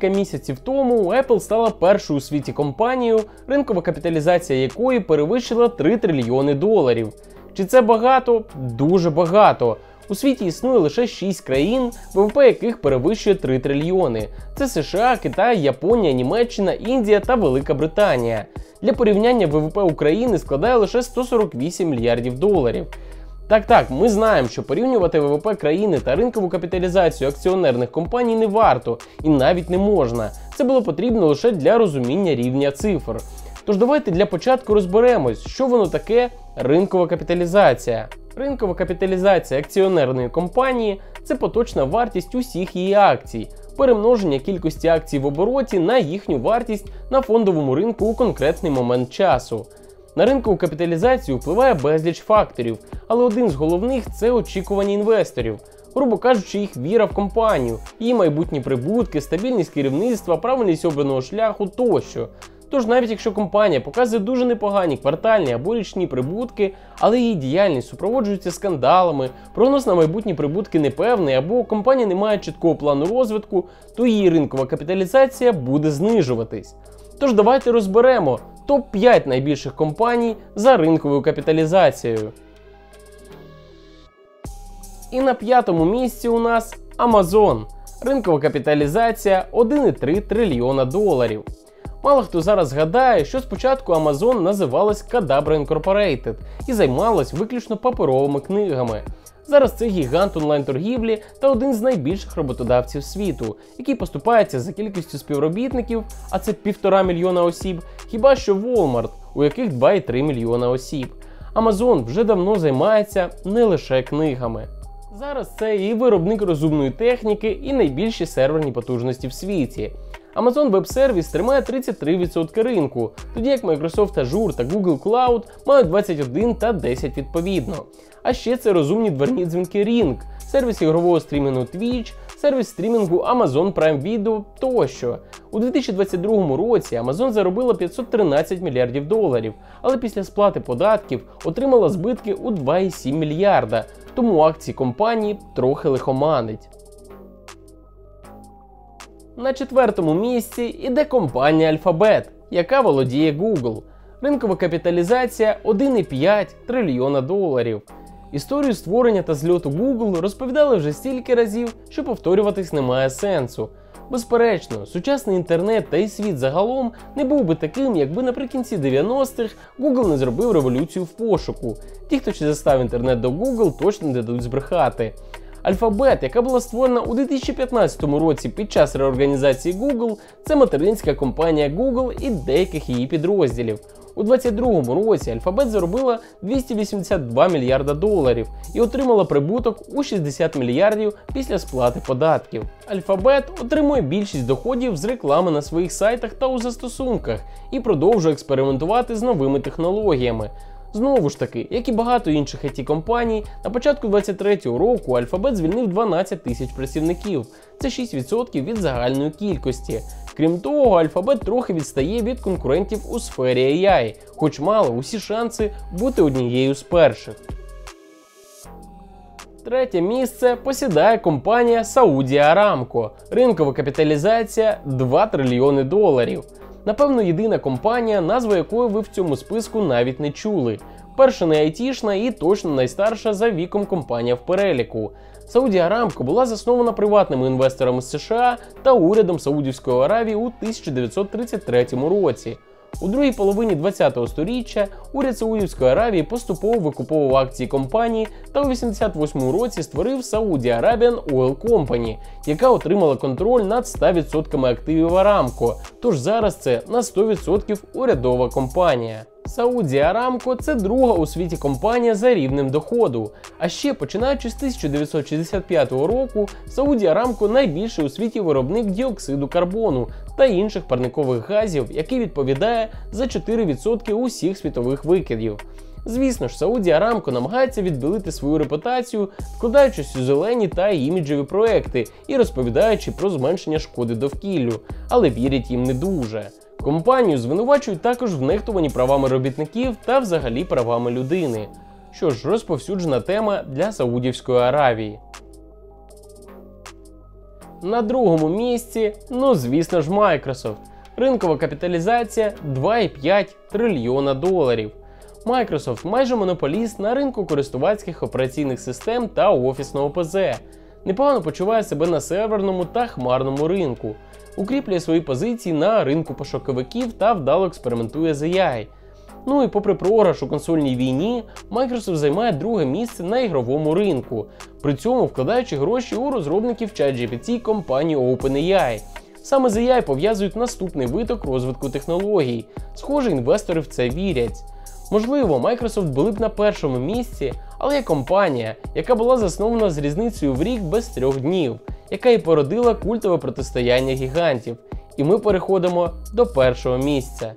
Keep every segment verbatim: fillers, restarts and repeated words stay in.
Декілька місяців тому Apple стала першою у світі компанією, ринкова капіталізація якої перевищила три трильйони доларів. Чи це багато? Дуже багато. У світі існує лише шість країн, ВВП яких перевищує три трильйони. Це США, Китай, Японія, Німеччина, Індія та Велика Британія. Для порівняння ВВП України складає лише сто сорок вісім мільярдів доларів. Так-так, ми знаємо, що порівнювати ВВП країни та ринкову капіталізацію акціонерних компаній не варто і навіть не можна. Це було потрібно лише для розуміння рівня цифр. Тож давайте для початку розберемось, що воно таке ринкова капіталізація. Ринкова капіталізація акціонерної компанії – це поточна вартість усіх її акцій, перемноження кількості акцій в обороті на їхню вартість на фондовому ринку у конкретний момент часу. На ринкову капіталізацію впливає безліч факторів, але один з головних – це очікування інвесторів. Грубо кажучи, їх віра в компанію, її майбутні прибутки, стабільність керівництва, правильність обраного шляху тощо. Тож навіть якщо компанія показує дуже непогані квартальні або річні прибутки, але її діяльність супроводжується скандалами, прогноз на майбутні прибутки непевний або компанія не має чіткого плану розвитку, то її ринкова капіталізація буде знижуватись. Тож давайте розберемо топ п'ять найбільших компаній за ринковою капіталізацією. І на п'ятому місці у нас Amazon. Ринкова капіталізація один цілих три трильйона доларів. Мало хто зараз згадає, що спочатку Amazon називалась Cadabra Incorporated і займалась виключно паперовими книгами. Зараз це гігант онлайн-торгівлі та один з найбільших роботодавців світу, який поступається за кількістю співробітників, а це півтора мільйона осіб, хіба що Walmart, у яких два цілих три мільйона осіб. Amazon вже давно займається не лише книгами. Зараз це і виробник розумної техніки, і найбільші серверні потужності в світі. Amazon Web Service тримає тридцять три відсотки ринку, тоді як Microsoft Azure та Google Cloud мають двадцять один та десять відповідно. А ще це розумні дверні дзвінки Ring, сервіс ігрового стрімінгу Twitch, сервіс стрімінгу Amazon Prime Video тощо. У дві тисячі двадцять другому році Amazon заробила п'ятсот тринадцять мільярдів доларів, але після сплати податків отримала збитки у два цілих сім мільярда, тому акції компанії трохи лихоманить. На четвертому місці іде компанія Alphabet, яка володіє Google. Ринкова капіталізація один цілих п'ять трильйона доларів. Історію створення та зльоту Google розповідали вже стільки разів, що повторюватись немає сенсу. Безперечно, сучасний інтернет та й світ загалом не був би таким, якби наприкінці дев'яностих Google не зробив революцію в пошуку. Ті, хто ще застав інтернет до Google, точно не дадуть збрехати. Alphabet, яка була створена у дві тисячі п'ятнадцятому році під час реорганізації Google, це материнська компанія Google і деяких її підрозділів. У двадцять другому році Alphabet заробила двісті вісімдесят два мільярда доларів і отримала прибуток у шістдесят мільярдів після сплати податків. Alphabet отримує більшість доходів з реклами на своїх сайтах та у застосунках і продовжує експериментувати з новими технологіями. Знову ж таки, як і багато інших ай ті-компаній, на початку двадцять третього року Alphabet звільнив дванадцять тисяч працівників. Це шість відсотків від загальної кількості. Крім того, Alphabet трохи відстає від конкурентів у сфері ей ай, хоч мала усі шанси бути однією з перших. Третє місце посідає компанія Saudi Aramco. Ринкова капіталізація два трильйони доларів. Напевно, єдина компанія, назва якої ви в цьому списку навіть не чули. Перша не айтішна і точно найстарша за віком компанія в переліку. Saudi Aramco була заснована приватними інвесторами з США та урядом Саудівської Аравії у тисяча дев'ятсот тридцять третьому році. У другій половині ХХ століття уряд Саудівської Аравії поступово викуповував акції компанії та у вісімдесят восьмому році створив Saudi Arabian Oil Company, яка отримала контроль над ста відсотками активів Aramco, тож зараз це на сто відсотків урядова компанія. Saudi Aramco – це друга у світі компанія за рівнем доходу. А ще, починаючи з тисяча дев'ятсот шістдесят п'ятого року, Saudi Aramco – найбільший у світі виробник діоксиду карбону та інших парникових газів, який відповідає за чотири відсотки усіх світових викидів. Звісно ж, Saudi Aramco намагається відбілити свою репутацію, вкладаючись у зелені та іміджеві проекти і розповідаючи про зменшення шкоди довкіллю, але вірять їм не дуже. Компанію звинувачують також в нехтуванні правами робітників та взагалі правами людини. Що ж, розповсюджена тема для Саудівської Аравії. На другому місці, ну звісно ж, Microsoft. Ринкова капіталізація два і п'ять трильйона доларів. Microsoft майже монополіст на ринку користувацьких операційних систем та офісного ПЗ. Непогано почуває себе на серверному та хмарному ринку. Укріплює свої позиції на ринку пошуковиків та вдало експериментує з ей ай. Ну і попри програш у консольній війні, Microsoft займає друге місце на ігровому ринку, при цьому вкладаючи гроші у розробників ChatGPT компанії OpenAI. Саме з ей ай пов'язують наступний виток розвитку технологій. Схоже, інвестори в це вірять. Можливо, Microsoft були б на першому місці, але є компанія, яка була заснована з різницею в рік без трьох днів, яка і породила культове протистояння гігантів. І ми переходимо до першого місця.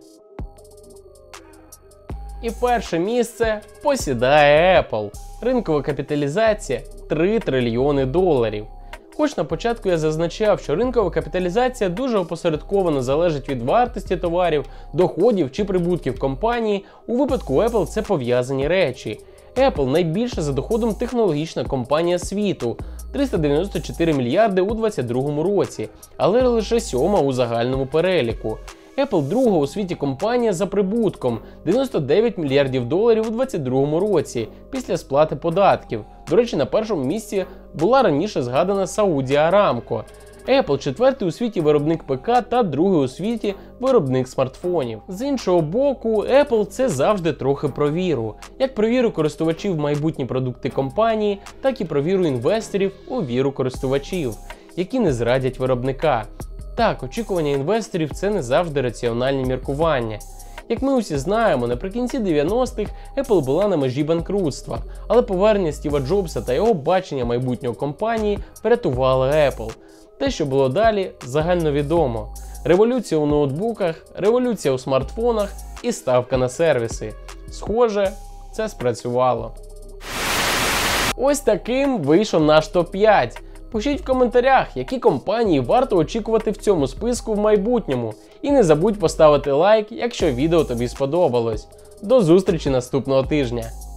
І перше місце посідає Apple. Ринкова капіталізація три трильйони доларів. Хоч на початку я зазначав, що ринкова капіталізація дуже опосередковано залежить від вартості товарів, доходів чи прибутків компанії, у випадку Apple це пов'язані речі. Apple найбільша за доходом технологічна компанія світу – триста дев'яносто чотири мільярди у двадцять другому році, але лише сьома у загальному переліку. Apple друга у світі компанія за прибутком – дев'яносто дев'ять мільярдів доларів у двадцять другому році після сплати податків. До речі, на першому місці була раніше згадана Saudi Aramco. Apple четвертий у світі виробник ПК та другий у світі виробник смартфонів. З іншого боку, Apple це завжди трохи про віру. Як про віру користувачів в майбутні продукти компанії, так і про віру інвесторів у віру користувачів, які не зрадять виробника. Так, очікування інвесторів – це не завжди раціональні міркування. Як ми усі знаємо, наприкінці дев'яностих Apple була на межі банкрутства, але повернення Стіва Джобса та його бачення майбутнього компанії врятувало Apple. Те, що було далі, загальновідомо. Революція у ноутбуках, революція у смартфонах і ставка на сервіси. Схоже, це спрацювало. Ось таким вийшов наш топ п'ять. Пишіть в коментарях, які компанії варто очікувати в цьому списку в майбутньому. І не забудь поставити лайк, якщо відео тобі сподобалось. До зустрічі наступного тижня!